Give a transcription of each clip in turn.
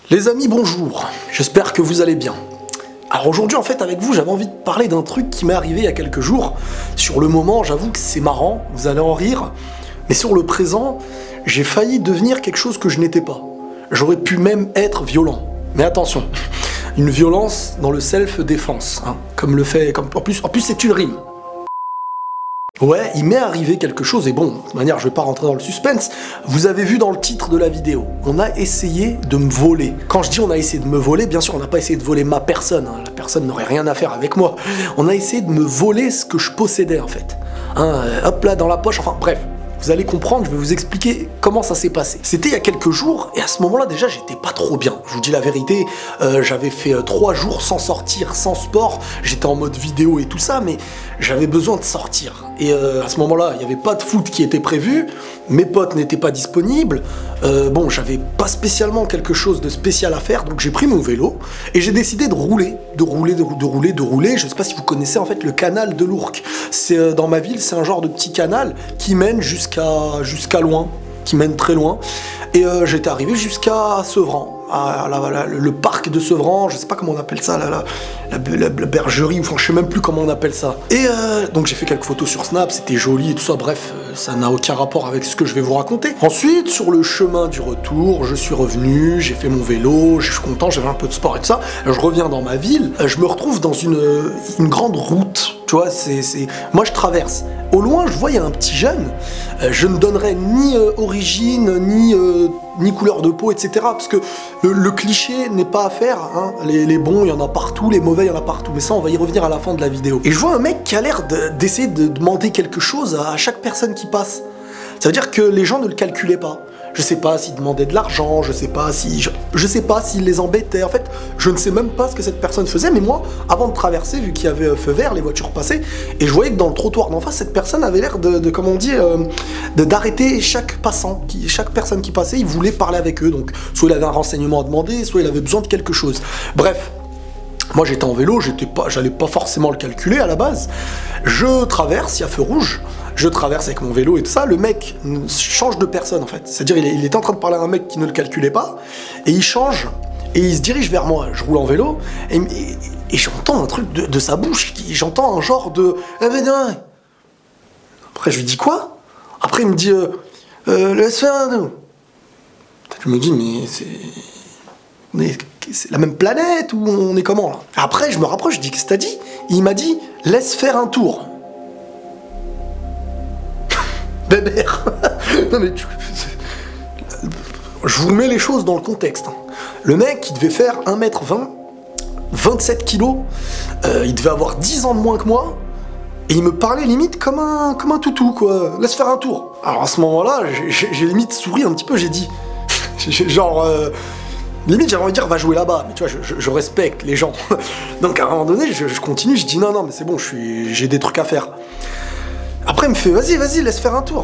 Les amis, bonjour, j'espère que vous allez bien. Alors aujourd'hui, en fait, avec vous, j'avais envie de parler d'un truc qui m'est arrivé il y a quelques jours. Sur le moment, j'avoue que c'est marrant, vous allez en rire, mais sur le présent, j'ai failli devenir quelque chose que je n'étais pas. J'aurais pu même être violent. Mais attention, une violence dans le self-défense, hein, en plus c'est une rime. Ouais, il m'est arrivé quelque chose, et bon, de toute manière, je vais pas rentrer dans le suspense. Vous avez vu dans le titre de la vidéo, on a essayé de me voler. Quand je dis on a essayé de me voler, bien sûr, on n'a pas essayé de voler ma personne, hein, la personne n'aurait rien à faire avec moi. On a essayé de me voler ce que je possédais, en fait. Hein, hop là, dans la poche, enfin, bref. Vous allez comprendre, je vais vous expliquer comment ça s'est passé. C'était il y a quelques jours, et à ce moment-là, déjà, j'étais pas trop bien. Je vous dis la vérité, j'avais fait 3 jours sans sortir, sans sport. J'étais en mode vidéo et tout ça, mais j'avais besoin de sortir. Et à ce moment-là, il n'y avait pas de foot qui était prévu, mes potes n'étaient pas disponibles. Bon, j'avais pas spécialement quelque chose de spécial à faire, donc j'ai pris mon vélo, et j'ai décidé de rouler. Je sais pas si vous connaissez en fait le canal de l'Ourcq. C'est dans ma ville, c'est un genre de petit canal qui mène jusqu'à loin, qui mène très loin. Et j'étais arrivé jusqu'à Sevran, le parc de Sevran, je sais pas comment on appelle ça, la bergerie, enfin je sais même plus comment on appelle ça. Et donc j'ai fait quelques photos sur Snap, c'était joli et tout ça, bref, ça n'a aucun rapport avec ce que je vais vous raconter. Ensuite, sur le chemin du retour, je suis revenu, j'ai fait mon vélo, je suis content, j'avais un peu de sport et tout ça. Je reviens dans ma ville, je me retrouve dans une grande route, tu vois, moi je traverse. Au loin, je vois, il y a un petit jeune, je ne donnerai ni origine, ni couleur de peau, etc. Parce que le cliché n'est pas à faire, hein. Les bons, il y en a partout, les mauvais, il y en a partout. Mais ça, on va y revenir à la fin de la vidéo. Et je vois un mec qui a l'air d'essayer de demander quelque chose à chaque personne qui passe. Ça veut dire que les gens ne le calculaient pas. Je sais pas s'il demandait de l'argent, je sais pas s'il les embêtait. En fait, je ne sais même pas ce que cette personne faisait, mais moi, avant de traverser, vu qu'il y avait feu vert, les voitures passaient, et je voyais que dans le trottoir d'en face, cette personne avait l'air comment on dit, d'arrêter chaque passant, chaque personne qui passait, il voulait parler avec eux. Donc, soit il avait un renseignement à demander, soit il avait besoin de quelque chose. Bref. Moi j'étais en vélo, j'allais pas forcément le calculer à la base. Je traverse, il y a feu rouge, je traverse avec mon vélo et tout ça, le mec change de personne en fait. C'est-à-dire il était en train de parler à un mec qui ne le calculait pas, et il change, et il se dirige vers moi. Je roule en vélo, et j'entends un truc de sa bouche, j'entends un genre de... Après je lui dis quoi? Après il me dit laisse faire un nous. Je me dis mais c'est la même planète ou on est comment là? Après je me rapproche, je dis qu'est-ce que t'as dit? Il m'a dit laisse faire un tour. Bébert. Non mais je vous mets les choses dans le contexte. Le mec il devait faire 1m20, 27 kilos, il devait avoir 10 ans de moins que moi, et il me parlait limite comme un toutou quoi. Laisse faire un tour. Alors à ce moment-là, j'ai limite souri un petit peu, j'ai dit genre limite j'avais envie de dire va jouer là-bas, mais tu vois je respecte les gens. Donc à un moment donné je continue, je dis non mais c'est bon, j'ai des trucs à faire. Après il me fait vas-y laisse faire un tour.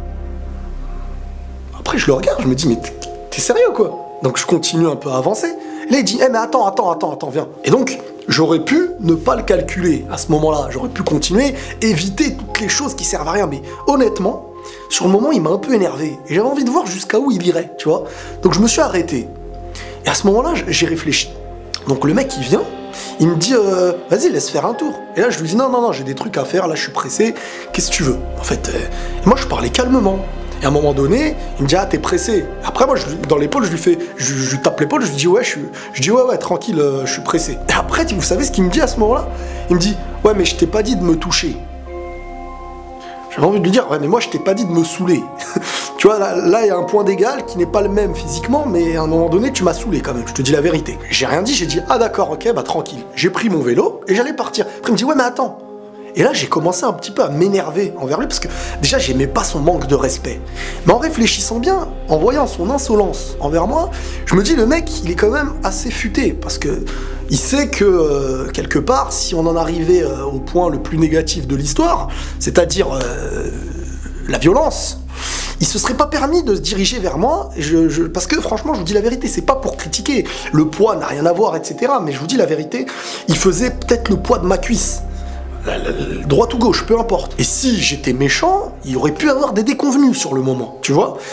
Après je le regarde, je me dis mais t'es sérieux quoi? Donc je continue un peu à avancer. Et là il dit mais attends viens. Et donc j'aurais pu ne pas le calculer à ce moment-là, j'aurais pu continuer, éviter toutes les choses qui servent à rien, mais honnêtement sur le moment il m'a un peu énervé et j'avais envie de voir jusqu'à où il irait, tu vois. Donc je me suis arrêté. Et à ce moment-là, j'ai réfléchi. Donc le mec, il vient, il me dit vas-y, laisse faire un tour. Et là, je lui dis non, j'ai des trucs à faire, là, je suis pressé, qu'est-ce que tu veux? En fait, et moi, je parlais calmement. Et à un moment donné, il me dit ah, t'es pressé. Après, moi, dans l'épaule, je lui tape l'épaule, je lui dis ouais, tranquille, je suis pressé. Et après, vous savez ce qu'il me dit à ce moment-là? Il me dit ouais, mais je t'ai pas dit de me toucher. J'avais envie de lui dire, ouais, mais moi je t'ai pas dit de me saouler. Tu vois, là il y a un point d'égal qui n'est pas le même physiquement, mais à un moment donné tu m'as saoulé quand même, je te dis la vérité. J'ai rien dit, j'ai dit, ah d'accord, ok, bah tranquille. J'ai pris mon vélo et j'allais partir. Après il me dit, ouais mais attends. Et là j'ai commencé un petit peu à m'énerver envers lui, parce que déjà j'aimais pas son manque de respect. Mais en réfléchissant bien, en voyant son insolence envers moi, je me dis, le mec il est quand même assez futé, parce que il sait que, quelque part, si on en arrivait au point le plus négatif de l'histoire, c'est-à-dire la violence, il se serait pas permis de se diriger vers moi, parce que franchement, je vous dis la vérité, c'est pas pour critiquer, le poids n'a rien à voir, etc., mais je vous dis la vérité, il faisait peut-être le poids de ma cuisse. Droite ou gauche, peu importe. Et si j'étais méchant, il aurait pu avoir des déconvenues sur le moment, tu vois.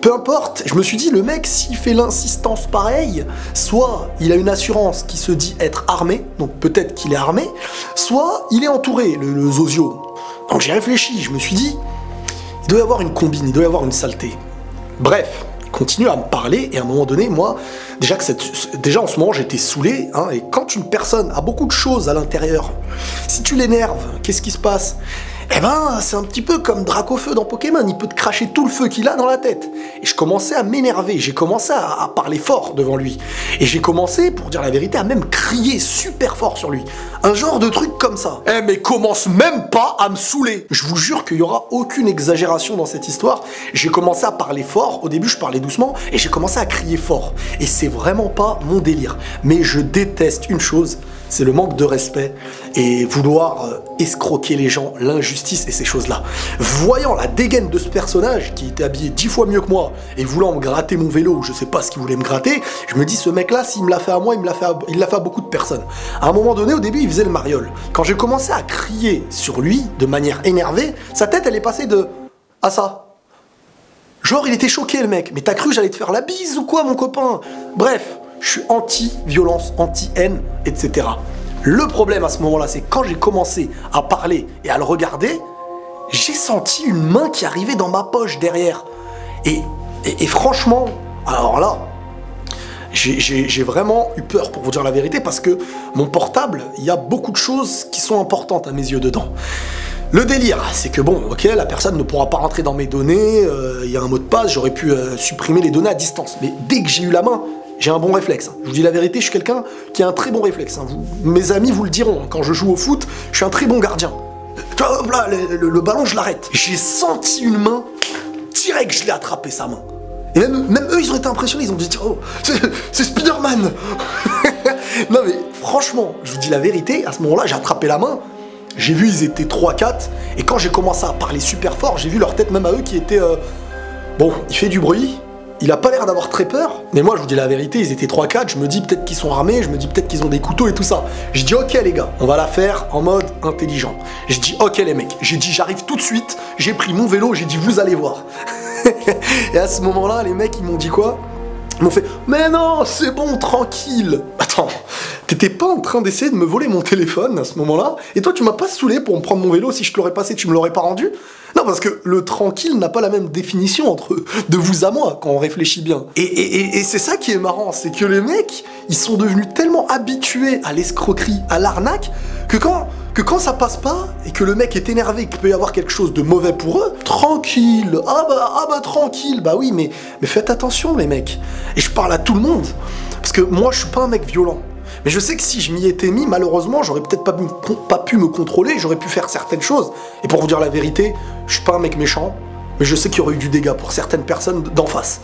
Peu importe, je me suis dit, le mec, s'il fait l'insistance pareille, soit il a une assurance qui se dit être armé, donc peut-être qu'il est armé, soit il est entouré, le zozio. Donc j'ai réfléchi, je me suis dit, il doit y avoir une combine, il doit y avoir une saleté. Bref, il continue à me parler, et à un moment donné, moi, déjà en ce moment, j'étais saoulé, hein, et quand une personne a beaucoup de choses à l'intérieur, si tu l'énerves, qu'est-ce qui se passe? Eh ben, c'est un petit peu comme Dracofeu dans Pokémon, il peut te cracher tout le feu qu'il a dans la tête. Et je commençais à m'énerver, j'ai commencé à parler fort devant lui. Et j'ai commencé, pour dire la vérité, à même crier super fort sur lui. Un genre de truc comme ça. Eh mais commence même pas à me saouler. Je vous jure qu'il y aura aucune exagération dans cette histoire. J'ai commencé à parler fort, au début je parlais doucement, et j'ai commencé à crier fort. Et c'est vraiment pas mon délire. Mais je déteste une chose, c'est le manque de respect et vouloir escroquer les gens, l'injustice et ces choses-là. Voyant la dégaine de ce personnage qui était habillé 10 fois mieux que moi et voulant me gratter mon vélo, je sais pas ce qu'il voulait me gratter, je me dis ce mec-là, s'il me l'a fait à moi, il l'a fait à beaucoup de personnes. À un moment donné, au début, il faisait le mariole. Quand j'ai commencé à crier sur lui de manière énervée, sa tête, elle est passée de « à ça ». Genre, il était choqué, le mec. Mais t'as cru que j'allais te faire la bise ou quoi, mon copain? Bref, je suis anti-violence, anti-haine, etc. Le problème à ce moment-là, c'est quand j'ai commencé à parler et à le regarder, j'ai senti une main qui arrivait dans ma poche derrière. Et franchement, alors là, j'ai vraiment eu peur pour vous dire la vérité parce que mon portable, il y a beaucoup de choses qui sont importantes à mes yeux dedans. Le délire, c'est que bon, ok, la personne ne pourra pas rentrer dans mes données, il y a un mot de passe, j'aurais pu supprimer les données à distance. Mais dès que j'ai eu la main, j'ai un bon réflexe. Je vous dis la vérité, je suis quelqu'un qui a un très bon réflexe. Mes amis vous le diront, quand je joue au foot, je suis un très bon gardien. Tu vois, là, le ballon, je l'arrête. J'ai senti une main, direct, je l'ai attrapé sa main. Et même eux, ils ont été impressionnés, ils ont dit « Oh, c'est Spider-Man !» Non mais franchement, je vous dis la vérité, à ce moment-là, j'ai attrapé la main, j'ai vu, ils étaient 3-4, et quand j'ai commencé à parler super fort, j'ai vu leur tête même à eux qui étaient... Bon, il fait du bruit, il a pas l'air d'avoir très peur, mais moi je vous dis la vérité, ils étaient 3-4, je me dis peut-être qu'ils sont armés, je me dis peut-être qu'ils ont des couteaux et tout ça. Je dis ok les gars, on va la faire en mode intelligent. Je dis ok les mecs, j'ai dit j'arrive tout de suite, j'ai pris mon vélo, j'ai dit vous allez voir. Et à ce moment-là, les mecs ils m'ont dit quoi? Ils m'ont fait « Mais non, c'est bon, tranquille !» Attends, t'étais pas en train d'essayer de me voler mon téléphone à ce moment-là? Et toi, tu m'as pas saoulé pour me prendre mon vélo? Si je te l'aurais passé, tu me l'aurais pas rendu? Non, parce que le tranquille n'a pas la même définition entre de vous à moi, quand on réfléchit bien. Et c'est ça qui est marrant, c'est que les mecs, ils sont devenus tellement habitués à l'escroquerie, à l'arnaque, que quand ça passe pas, et que le mec est énervé, qu'il peut y avoir quelque chose de mauvais pour eux, tranquille, ah bah tranquille, bah oui, mais faites attention les mecs. Et je parle à tout le monde, parce que moi je suis pas un mec violent. Mais je sais que si je m'y étais mis, malheureusement, j'aurais peut-être pas pu me contrôler, j'aurais pu faire certaines choses. Et pour vous dire la vérité, je suis pas un mec méchant, mais je sais qu'il y aurait eu du dégât pour certaines personnes d'en face.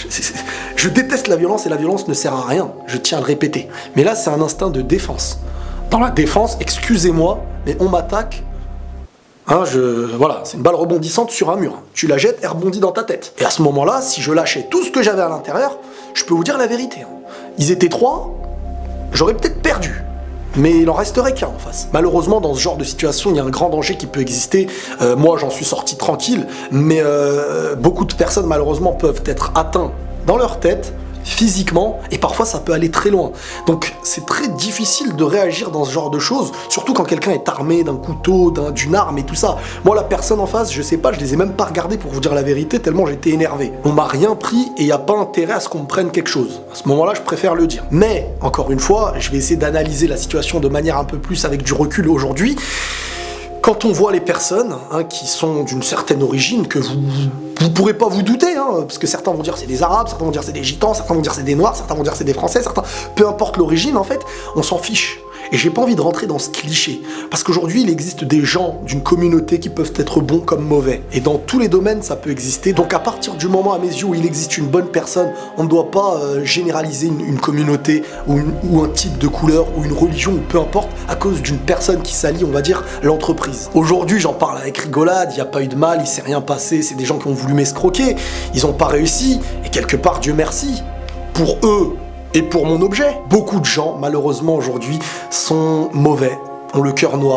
Je déteste la violence et la violence ne sert à rien, je tiens à le répéter. Mais là, c'est un instinct de défense. Dans la défense, excusez-moi, mais on m'attaque. Hein, voilà, c'est une balle rebondissante sur un mur. Tu la jettes, elle rebondit dans ta tête. Et à ce moment-là, si je lâchais tout ce que j'avais à l'intérieur, je peux vous dire la vérité. Ils étaient 3, j'aurais peut-être perdu. Mais il en resterait qu'un en face. Malheureusement, dans ce genre de situation, il y a un grand danger qui peut exister. Moi, j'en suis sorti tranquille, mais beaucoup de personnes, malheureusement, peuvent être atteintes dans leur tête, physiquement, et parfois ça peut aller très loin. Donc c'est très difficile de réagir dans ce genre de choses, surtout quand quelqu'un est armé d'un couteau, d'une arme et tout ça. Moi, la personne en face, je sais pas, je les ai même pas regardés pour vous dire la vérité, tellement j'étais énervé. On m'a rien pris et il n'y a pas intérêt à ce qu'on me prenne quelque chose. À ce moment-là, je préfère le dire. Mais, encore une fois, je vais essayer d'analyser la situation de manière un peu plus avec du recul aujourd'hui. Quand on voit les personnes qui sont d'une certaine origine, que vous pourrez pas vous douter, parce que certains vont dire c'est des Arabes, certains vont dire c'est des Gitans, certains vont dire c'est des Noirs, certains vont dire c'est des Français, certains... Peu importe l'origine, en fait, on s'en fiche. Et j'ai pas envie de rentrer dans ce cliché. Parce qu'aujourd'hui, il existe des gens d'une communauté qui peuvent être bons comme mauvais. Et dans tous les domaines, ça peut exister. Donc à partir du moment, à mes yeux, où il existe une bonne personne, on ne doit pas généraliser une communauté ou un type de couleur ou une religion ou peu importe à cause d'une personne qui salit, on va dire, l'entreprise. Aujourd'hui, j'en parle avec rigolade, il n'y a pas eu de mal, il s'est rien passé, c'est des gens qui ont voulu m'escroquer, ils n'ont pas réussi. Et quelque part, Dieu merci, pour eux, et pour mon objet. Beaucoup de gens, malheureusement aujourd'hui, sont mauvais, ont le cœur noir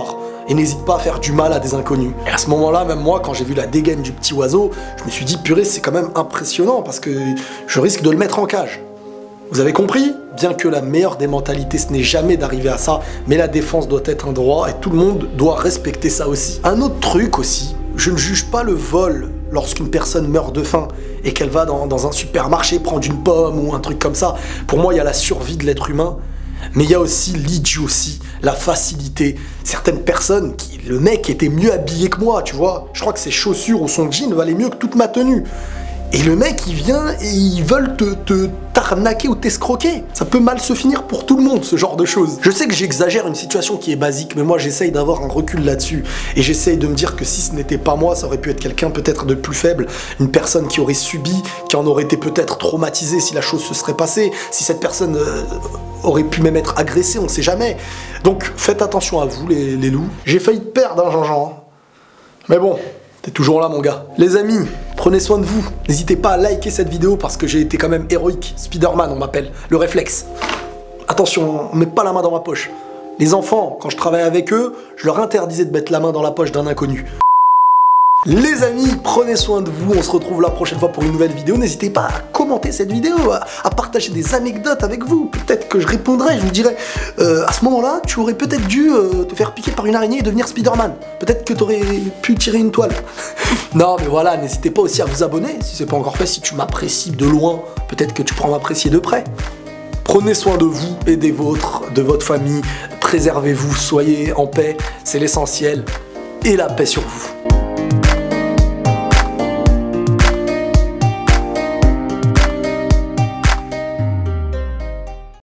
et n'hésite pas à faire du mal à des inconnus. Et à ce moment-là, même moi, quand j'ai vu la dégaine du petit oiseau, je me suis dit, purée, c'est quand même impressionnant parce que je risque de le mettre en cage. Vous avez compris? Bien que la meilleure des mentalités, ce n'est jamais d'arriver à ça, mais la défense doit être un droit et tout le monde doit respecter ça aussi. Un autre truc aussi, je ne juge pas le vol lorsqu'une personne meurt de faim et qu'elle va dans un supermarché prendre une pomme ou un truc comme ça. Pour moi, il y a la survie de l'être humain, mais il y a aussi l'idiotie, la facilité. Certaines personnes, le mec était mieux habillé que moi, tu vois. Je crois que ses chaussures ou son jean valaient mieux que toute ma tenue. Et le mec, il vient et ils veulent t'arnaquer ou t'escroquer. Ça peut mal se finir pour tout le monde, ce genre de choses. Je sais que j'exagère une situation qui est basique, mais moi, j'essaye d'avoir un recul là-dessus. Et j'essaye de me dire que si ce n'était pas moi, ça aurait pu être quelqu'un peut-être de plus faible, une personne qui aurait subi, qui en aurait été peut-être traumatisée si la chose se serait passée, si cette personne aurait pu même être agressée, on ne sait jamais. Donc, faites attention à vous, les loups. J'ai failli te perdre, hein, Jean-Jean. Mais bon, t'es toujours là, mon gars. Les amis, prenez soin de vous. N'hésitez pas à liker cette vidéo parce que j'ai été quand même héroïque. Spider-Man, on m'appelle. Le réflexe. Attention, on met pas la main dans ma poche. Les enfants, quand je travaillais avec eux, je leur interdisais de mettre la main dans la poche d'un inconnu. Les amis, prenez soin de vous. On se retrouve la prochaine fois pour une nouvelle vidéo. N'hésitez pas à commenter cette vidéo, à partager des anecdotes avec vous. Peut-être que je répondrai, je vous dirai à ce moment-là, tu aurais peut-être dû te faire piquer par une araignée et devenir Spider-Man. Peut-être que tu aurais pu tirer une toile. Non, mais voilà, n'hésitez pas aussi à vous abonner si c'est pas encore fait. Si tu m'apprécies de loin, peut-être que tu pourras m'apprécier de près. Prenez soin de vous et des vôtres, de votre famille. Préservez-vous, soyez en paix, c'est l'essentiel. Et la paix sur vous.